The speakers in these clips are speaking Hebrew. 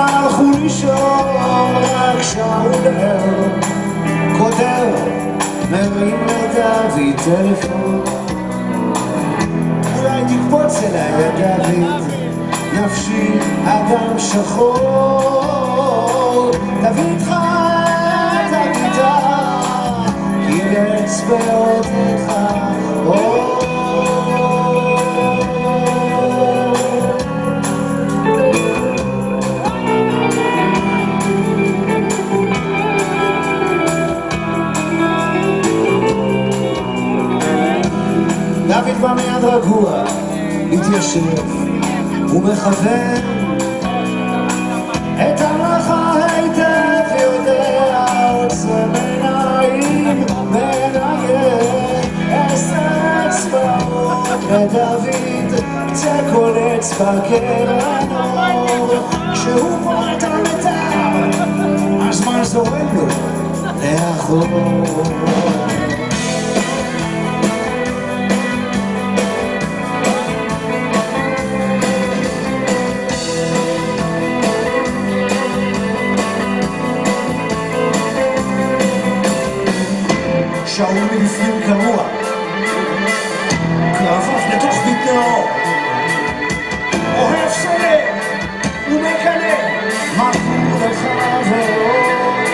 הלכו לישון, רק שאול ער, כותב, מרים לדוד טלפון. אולי תקפוץ אליי לדוד, נפשי אדם שחור. תביא איתך את הגיטרה, קיבץ באותך אור. דוד בא מיד רגוע, מתיישב ומכוון את המלאכה היטב, יודע עוצם עיניים, מנגן 10 אצבעות לדוד, קצה כל אצבע קרן אור. כשהוא פורט על מיתר, הזמן זורם לו לאחור. שאול מבפנים קרוע, קרביו לתוך בטנו, אוהב סולר ומקנא, מכור לחברו.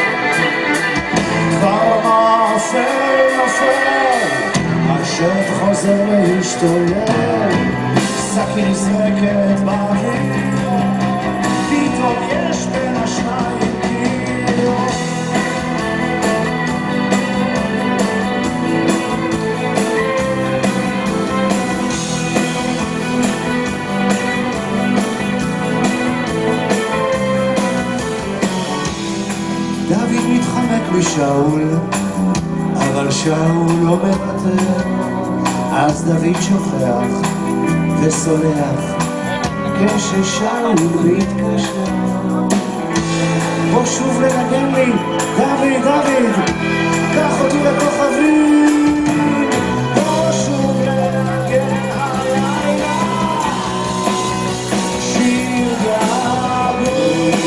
כבר מאפל נופל, השט חוזר להשתולל, סכין נזרקת באוויר, פתאום יש בין השניים קיר. דוד מתחמק משאול, אבל שאול לא מוותר. אז דוד שוכח וסולח כששאול מתקשר. בוא שוב לנגן לי, דוד, דוד, קח אותי לכוכבים. בוא שוב לנגן הלילה שיר געגועים.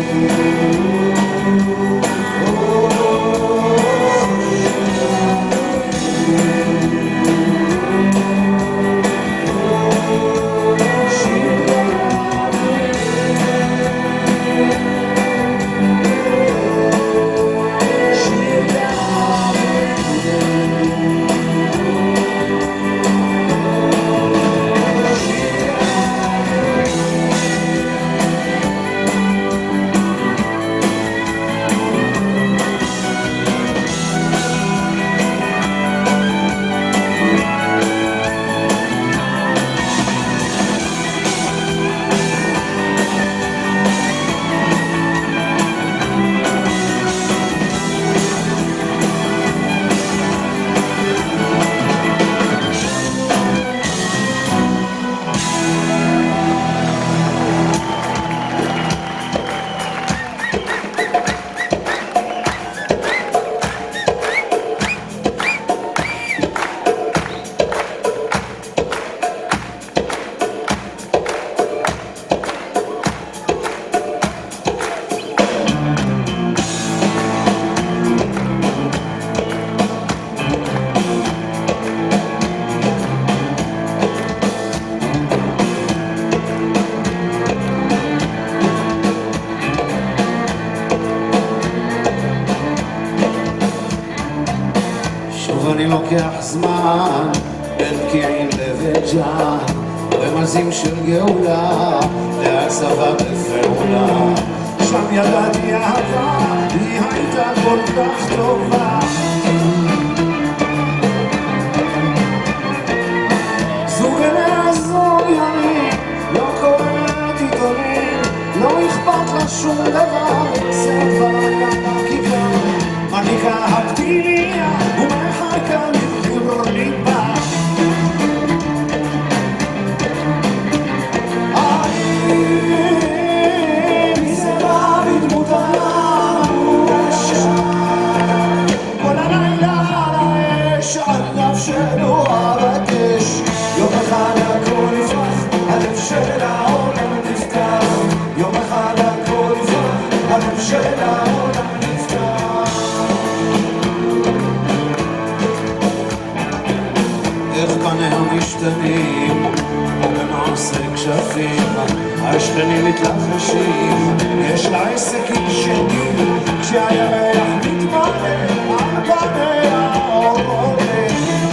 אני לוקח זמן בין פקיעין לבית ג'אן, רמזים של גאולה להצבה בפעולה. שם ידעתי אהבה, היא הייתה כל כך טובה. זו גניה זו ימי, לא קוראת עיתונים, לא אכפת לה שום דבר, זה כבר גם בכיכר, מניקה הפתיליה ומחכה לבחור ליבה. מי זה בא בדמות האשה, כל הלילה על האש, על נפשנו הרקש. יום אחד הכל נפרח, הלב של העולם נפתח, יום אחד הכל הלב של העולם נפתח. איך פניה משתנים כמו במעשה כשפים, השכנים מתלחשים, יש לה עסקים שנים, כשהירח מתמלא על פניה עורק.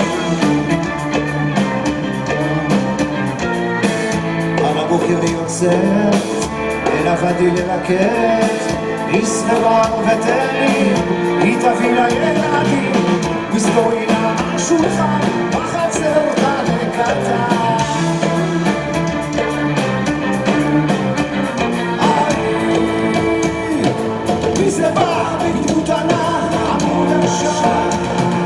על הבוקר יוצאת אל עבדי ללקט, נסחרה ותנים, היא תביא לילדים, מסתורי לה שולחן, בחצר אותה לקטן. מי זה בא בדמות ענן, עמוד השעה.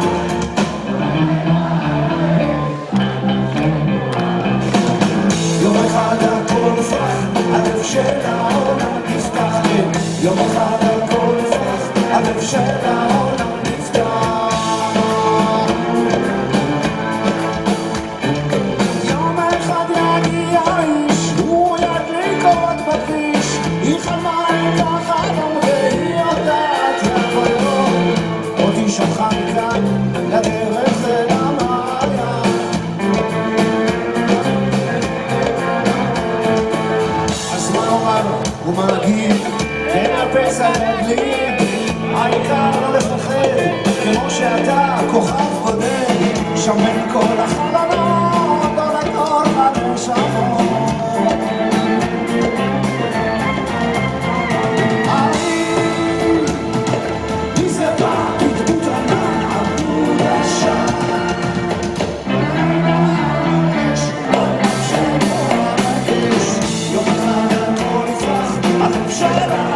יום אחד הכל נפתח, הלב של העולם נפתח. יום אחד הכל נפתח, הלב של העולם נפתח. יום אחד יגיע איש, הוא ידליק עוד בכביש, היא חלמה איתה חלום והיא יודעת יבוא יום, אותי שלחה מכאן לדרך אל המעיין. אז מה אומר ומה נגיד, תנפס על רגלי, העיקר לא לפחד, כמו שאתה כוכב בודד, שם בין כל החלונות, לא לכל הנשמות. מי זה בא בדמות ענן, עמוד השעה. יום אחד הכל נפתח, הלב של